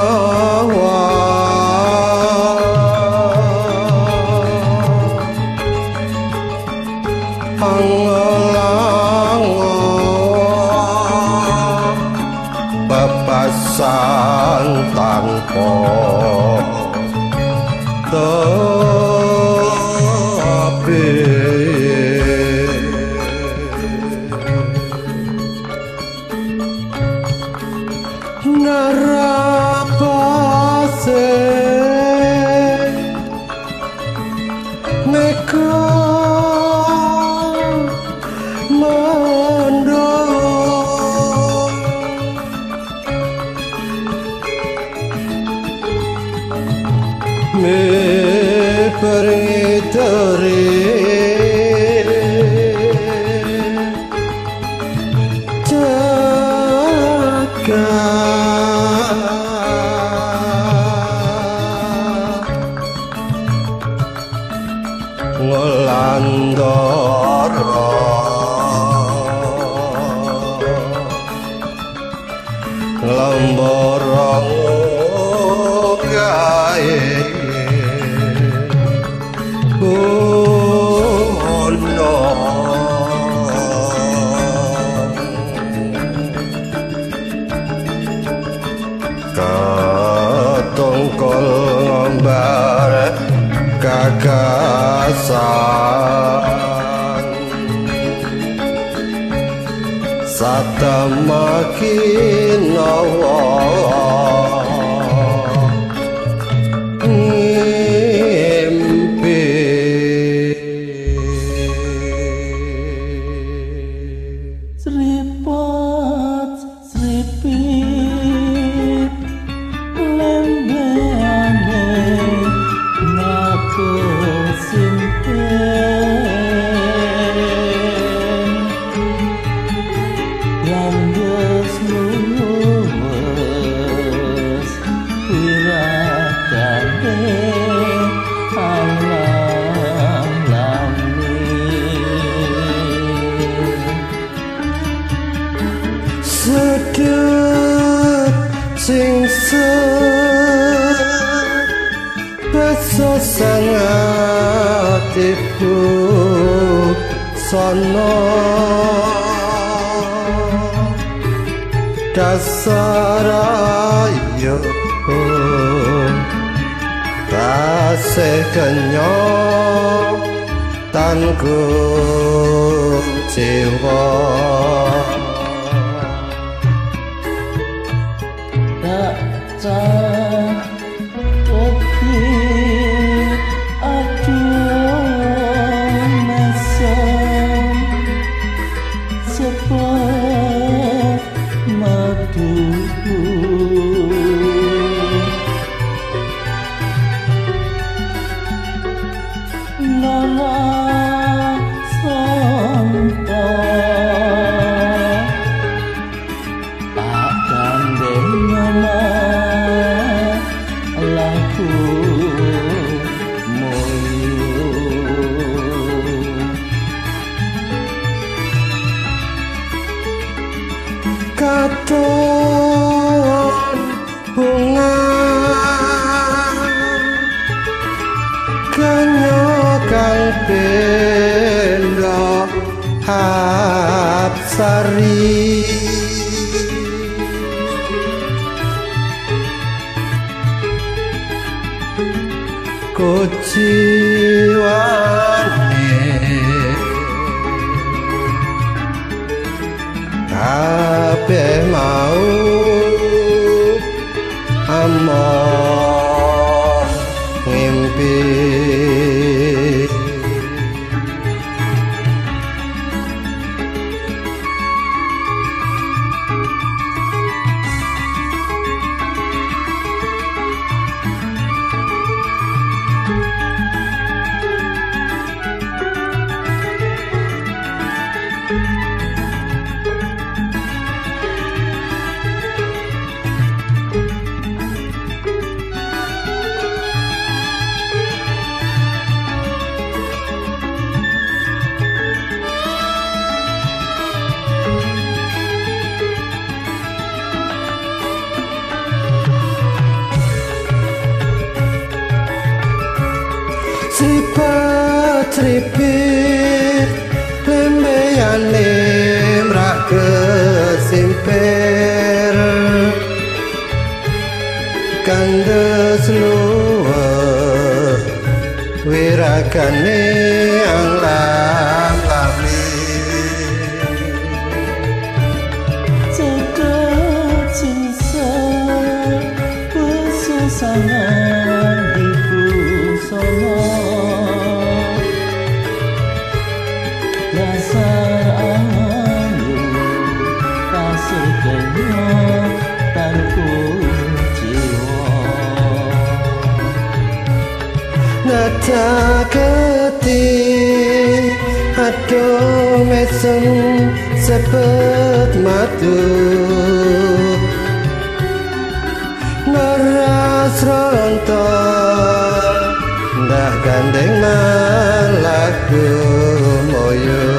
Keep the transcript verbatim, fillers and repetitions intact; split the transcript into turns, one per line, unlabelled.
bebasan tanpa tapi narapase meka me perintare jaga ngolandara lamborong gawe oh no katongkol ngombar gagasan satamakin Allah
Sripat sripit lembene nakesimpen landes luwes wiratane alam
sedut sing besosan hatiku sono dasar ayo tasih kenyong tanku jiwa
cah kecil aduh mesem sepet madu nana sampa
katon bunga kanyo kang benda hapsari kuciwane kabeh mau amor ngimpi sripit lembeyane mrak kesimper kandes luwih wirakane anglam lamli
cedok cinta pesusangan di busana dasar ayu pasir kenyang tanpa jiwa
nata keti aduh mesem sepet matu naras rontok dah gandeng malaku moyo